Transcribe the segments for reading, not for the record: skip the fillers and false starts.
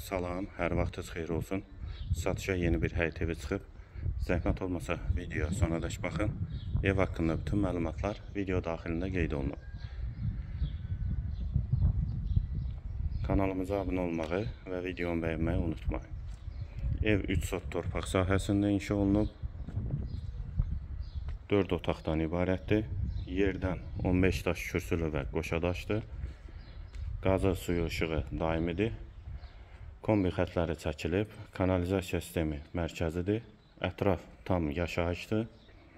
Salam, hər vaxtınız xeyir olsun. Satışa yeni bir həyət evi çıxıb. Zəhmət olmasa videoya sonadək baxın. Ev haqqında bütün məlumatlar video daxilində qeyd olunub. Kanalımıza abunə olmağı və videonu bəyənməyi unutmayın. Ev 3 sot torpaq sahəsində inşa olunub. 4 otaqdan ibarətdir. Yerdən 15 daş kürsülü və qoşadaşdır. Qazı, suyu, işığı daimidir. Kombi xətləri çəkilib. Kanalizasiya sistemi mərkəzidir. Ətraf tam yaşayışdır.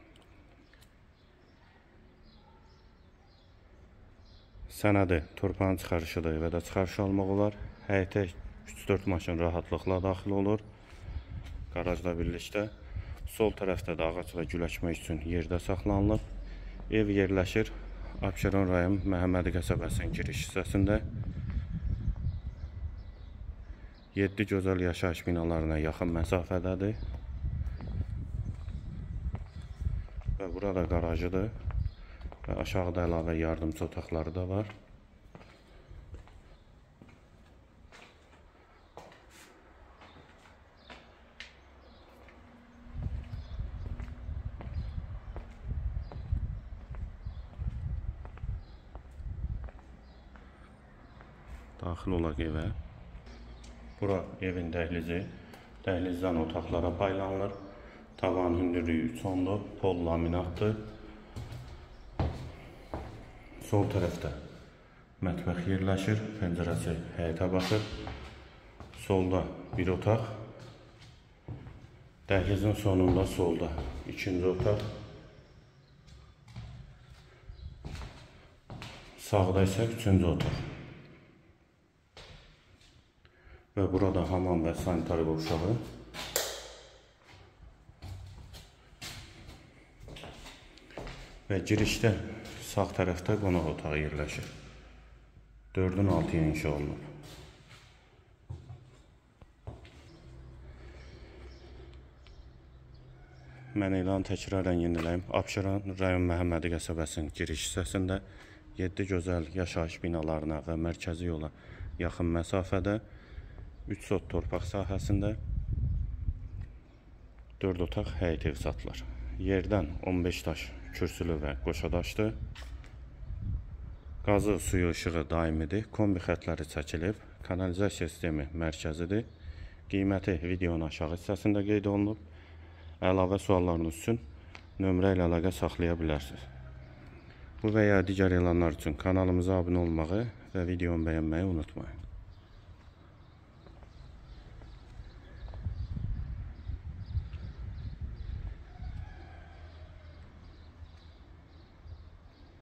Sənədi torpağın çıxarışıdır və də çıxarış almaq olar. Həyətə 3-4 maşın rahatlıqla daxil olur. Qarajda birlikdə. Sol tərəfdə də ağac və gül əkmək üçün yerdə saxlanılıb. Ev yerləşir Abşeron rayon Məhəmmədi qəsəbəsinin giriş hissəsində. 7 gözəl yaşayış binalarına yaxın məsafədədir. Və burada qarajıdır. Və aşağıda əlavə yardımçı otaqları da var. Daxil olaq evə. Bura evin dəhlizi. Dəhlizdən otaqlara paylanılır. Tavan hündürlüyü 3 ondur. Pol laminatdır. Sol tərəfdə mətbəx yerləşir. Pəncərəsi həyətə baxır. Solda bir otaq. Dəhlizin sonunda solda ikinci otaq. Sağda isə üçüncü otaq. Və burada hamam və sanitar qovşağı. Və girişdə sağ tərəfdə qonaq otağı yerləşir. 4-ün 6-ya inşa olunub. Mən elanı təkrarən yeniləyim. Abşeron rayon Məhəmmədi qəsəbəsinin giriş hissəsində 7 gözəl yaşayış binalarına və mərkəzi yola yaxın məsafədə 3 sot torpaq sahəsində 4 otaq həyət ev satılır. Yerdən 15 daş kürsülü və qoşadaşdır. Qazı, suyu, işığı daimidir. Kombi xətləri çəkilib. Kanalizasiya sistemi mərkəzidir. Qiyməti videonun aşağı hissəsində qeyd olunub. Əlavə suallarınız üçün nömrə ilə əlaqə saxlaya bilərsiniz. Bu və ya digər elanlar üçün kanalımıza abunə olmağı və videonu bəyənməyi unutmayın.